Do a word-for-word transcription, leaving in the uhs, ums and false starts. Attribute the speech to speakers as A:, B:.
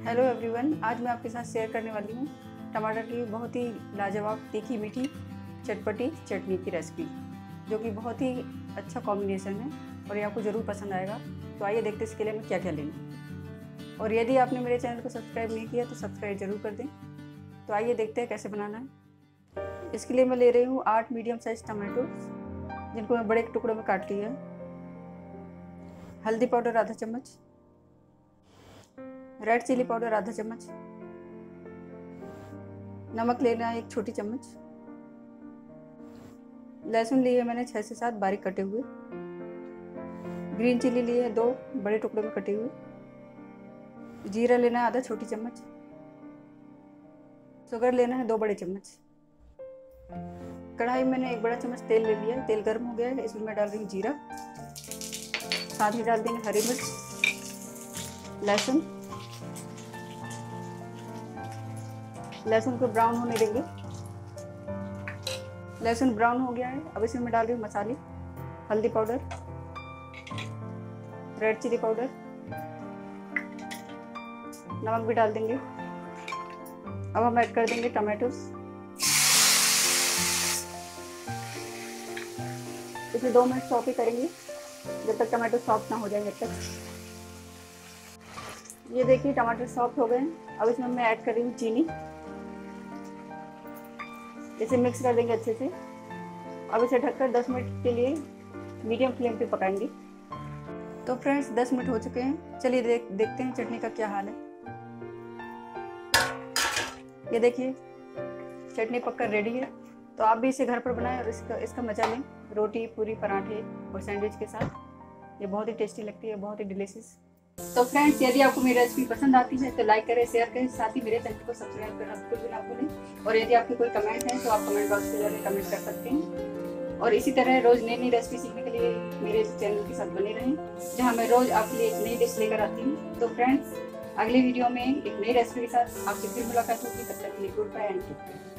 A: Hello everyone, आज मैं आपके साथ शेयर करने वाली हूँ टमाटर की बहुत ही लाजवाब तीखी मीठी चटपटी चटनी की रेसिपी, जो कि बहुत ही अच्छा कॉम्बिनेशन है और ये आपको ज़रूर पसंद आएगा। तो आइए देखते हैं इसके लिए मैं क्या क्या लेंगे। और यदि आपने मेरे चैनल को सब्सक्राइब नहीं किया तो सब्सक्राइब ज़रूर कर दें। तो आइए देखते हैं कैसे बनाना है। इसके लिए मैं ले रही हूँ आठ मीडियम साइज टमाटो, जिनको मैं बड़े टुकड़ों में काट लिया है। हल्दी पाउडर आधा चम्मच, रेड चिली पाउडर आधा चम्मच, नमक लेना है एक छोटी चम्मच, लहसुन लिए मैंने छः से सात बारीक कटे हुए, ग्रीन चिली लिए है दो बड़े टुकड़े में कटे हुए, जीरा लेना है आधा छोटी चम्मच, शुगर लेना है दो बड़े चम्मच। कढ़ाई में मैंने एक बड़ा चम्मच तेल ले लिया है। तेल गर्म हो गया है, इसमें मैं डाल रही हूँ जीरा, साथ ही डाल देंगे हरी मिर्च, लहसुन। लहसुन को ब्राउन होने देंगे। लहसुन ब्राउन हो गया है, अब इसमें मैं डाल रही हूँ मसाले। हल्दी पाउडर, रेड चिली पाउडर, नमक भी डाल देंगे। अब हम ऐड कर देंगे टमाटोस। इसे दो मिनट सॉटे करेंगे जब तक टमाटो सॉफ्ट ना हो जाए जब तक। ये देखिए टमाटर सॉफ्ट हो गए हैं। अब इसमें मैं ऐड कर रही हूँ चीनी। इसे मिक्स कर देंगे अच्छे से। अब इसे ढककर दस मिनट के लिए मीडियम फ्लेम पे पकाएंगे। तो फ्रेंड्स दस मिनट हो चुके हैं, चलिए देख देखते हैं चटनी का क्या हाल है। ये देखिए चटनी पककर रेडी है। तो आप भी इसे घर पर बनाएं और इसका इसका मजा लें रोटी, पूरी, पराठे और सैंडविच के साथ। ये बहुत ही टेस्टी लगती है, बहुत ही डिलीशियस। तो फ्रेंड्स यदि आपको मेरी रेसिपी पसंद आती है तो लाइक करें, शेयर करें, साथ ही मेरे चैनल को सब्सक्राइब करना बिल्कुल भी ना भूलें। और यदि आपके कोई कमेंट है तो आप कमेंट बॉक्स में जाकर कमेंट कर सकते हैं। और इसी तरह रोज़ नई नई रेसिपी सीखने के लिए मेरे चैनल के साथ बने रहें, जहाँ मैं रोज़ आपके लिए एक नई डिश लेकर आती हूँ। तो फ्रेंड्स अगली वीडियो में एक नई रेसिपी के साथ आपसे फिर मुलाकात होगी। तब तक के लिए good bye and take care.